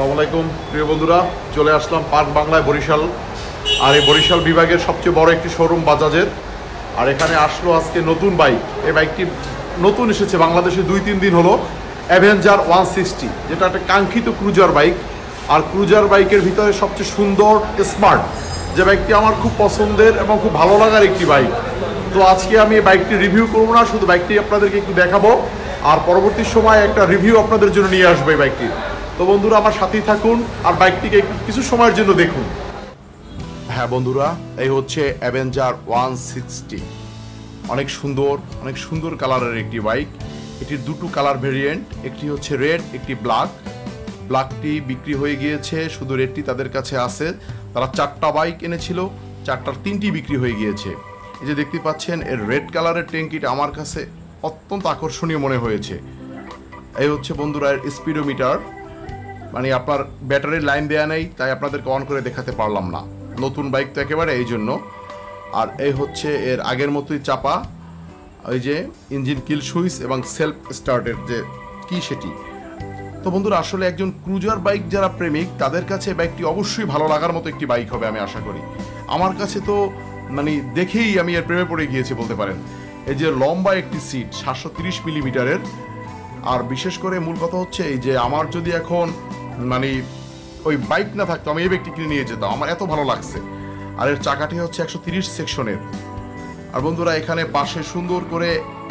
আসসালামু আলাইকুম প্রিয় বন্ধুরা, চলে আসলাম পার্ক বাংলায় বরিশাল। আর এই বরিশাল বিভাগের সবচেয়ে বড় একটি শোরুম বাজাজের। আর এখানে আসলো আজকে নতুন বাইক। এই বাইকটি নতুন এসেছে বাংলাদেশে 2-3 দিন হলো, অ্যাভেঞ্জার 160, যেটা একটা কাঙ্ক্ষিত ক্রুজার বাইক। আর ক্রুজার বাইকের ভিতরে সবচেয়ে সুন্দর স্মার্ট যে বাইকটি আমার খুব পছন্দের এবং খুব ভালো লাগার একটি বাইক। তো আজকে আমি এই বাইকটি রিভিউ করবো না, শুধু বাইকটি আপনাদেরকে একটু দেখাবো আর পরবর্তী সময় একটা রিভিউ আপনাদের জন্য নিয়ে আসবো এই বাইকটি। তো বন্ধুরা আমার সাথেই থাকুন আর বাইকটিকে কিছু সময়ের জন্য দেখুন। হ্যাঁ বন্ধুরা, এই হচ্ছে অ্যাভেঞ্জার 160। অনেক সুন্দর কালারের একটি বাইক। এটির দুটো কালার ভেরিয়েন্ট, একটি হচ্ছে রেড, একটি ব্ল্যাকটি বিক্রি হয়ে গিয়েছে, শুধু রেডটি তাদের কাছে আছে। তারা 4টা বাইক এনেছিল, 4টার 3টি বিক্রি হয়ে গিয়েছে। এই যে দেখতে পাচ্ছেন এর রেড কালারের ট্যাঙ্কিটা আমার কাছে অত্যন্ত আকর্ষণীয় মনে হয়েছে। এই হচ্ছে বন্ধুরা এর স্পিডোমিটার, মানে আপনার ব্যাটারির লাইন দেয়া নেই, তাই আপনাদেরকে অন করে দেখাতে পারলাম না, নতুন বাইক তো একেবারে এই জন্য। আর এই হচ্ছে এর আগের মতোই চাপা ওই যে ইঞ্জিন কিল সুইচ এবং সেলফ স্টার্টের যে কি সেটি। তো বন্ধুরা আসলে একজন ক্রুজার বাইক যারা প্রেমিক তাদের কাছে বাইকটি অবশ্যই ভালো লাগার মতো একটি বাইক হবে আমি আশা করি। আমার কাছে তো মানে দেখেই আমি এর প্রেমে পড়ে গিয়েছি বলতে পারেন। এই যে লম্বা একটি সিট 730 মিলিমিটারের। আর বিশেষ করে মূল কথা হচ্ছে এই যে আমার যদি এখন মানে ওই বাইক না থাকতো আমি এই বাইকটি কিনে নিয়ে যেতাম, আমার এত ভালো লাগছে। আর এর চাকাটি হচ্ছে 130 সেকশনের। আর বন্ধুরা এখানে পাশে সুন্দর করে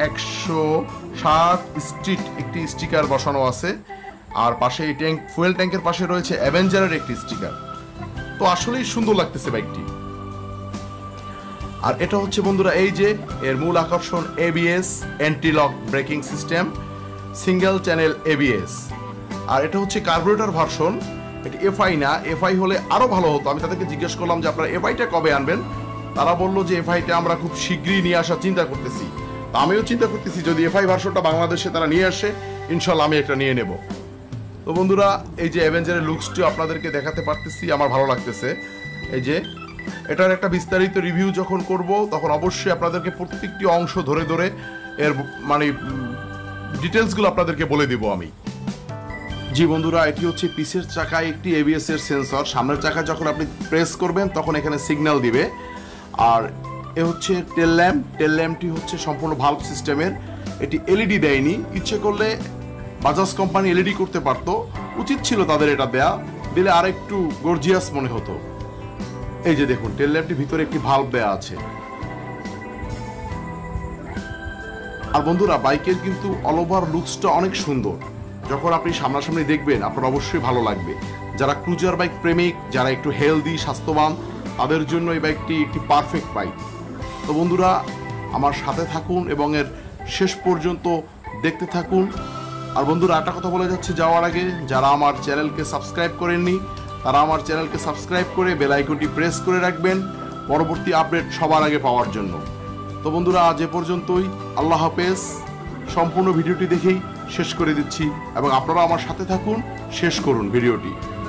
160 স্ট্রিট একটি স্টিকার বসানো আছে। আর পাশে এই ফুয়েল ট্যাঙ্কের পাশে রয়েছে অ্যাভেঞ্জারের একটি স্টিকার। তো আসলেই সুন্দর লাগতেছে বাইকটি। আর এটা হচ্ছে বন্ধুরা এই যে এর মূল আকর্ষণ ABS anti lock braking system, single channel ABS। আর এটা হচ্ছে কার্বোরেটর ভার্সন, এটা FI না, FI হলে আরো ভালো হতো। আমি তাদেরকে জিজ্ঞেস করলাম যে আপনারা FIটা কবে আনবেন, তারা বললো যে FIটা আমরা খুব শীঘ্রই নিয়ে আসার চিন্তা করতেছি। তো আমিও চিন্তা করতেছি যদি FI ভার্সনটা বাংলাদেশে তারা নিয়ে আসে ইনশাল্লাহ আমি একটা নিয়ে নেব। তো বন্ধুরা এই যে অ্যাভেঞ্জারের লুকসটিও আপনাদেরকে দেখাতে পারতেছি, আমার ভালো লাগতেছে। এই যে এটার একটা বিস্তারিত রিভিউ যখন করব তখন অবশ্যই আপনাদেরকে প্রত্যেকটি অংশ ধরে ধরে এর মানে ডিটেলসগুলো আপনাদেরকে বলে দেব আমি। জি বন্ধুরা, এটি হচ্ছে পিছের চাকায় একটি ABS এর সেন্সর। সামনের চাকায় যখন আপনি প্রেস করবেন তখন এখানে সিগন্যাল দিবে। আর এ হচ্ছে টেল ল্যাম্পটি হচ্ছে সম্পূর্ণ ভাল্ব সিস্টেমের। এটি LED দেয়নি, ইচ্ছে করলে বাজাজ কোম্পানি LED করতে পারতো, উচিত ছিল তাদের এটা দেয়া, দিলে আর একটু গর্জিয়াস মনে হতো। এই যে দেখুন টেল ল্যাম্পটির ভিতরে একটি ভাল্ব দেয়া আছে। আর বন্ধুরা বাইকের কিন্তু অল ওভার লুকসটা অনেক সুন্দর, যখন আপনি সামনাসামনি দেখবেন আপনার অবশ্যই ভালো লাগবে। যারা ক্রুজার বাইক প্রেমিক, যারা একটু হেলদি স্বাস্থ্যবান, তাদের জন্য এই বাইকটি একটি পারফেক্ট বাইক। তো বন্ধুরা আমার সাথে থাকুন এবং এর শেষ পর্যন্ত দেখতে থাকুন। আর বন্ধুরা একটা কথা বলে যাচ্ছে যাওয়ার আগে, যারা আমার চ্যানেলকে সাবস্ক্রাইব করেননি তারা আমার চ্যানেলকে সাবস্ক্রাইব করে বেল আইকনটি প্রেস করে রাখবেন পরবর্তী আপডেট সবার আগে পাওয়ার জন্য। তো বন্ধুরা আজ এ পর্যন্তই, আল্লাহ হাফেজ। সম্পূর্ণ ভিডিওটি দেখেই শেষ করে দিচ্ছি এবং আপনারা আমার সাথে থাকুন, শেষ করুন ভিডিওটি।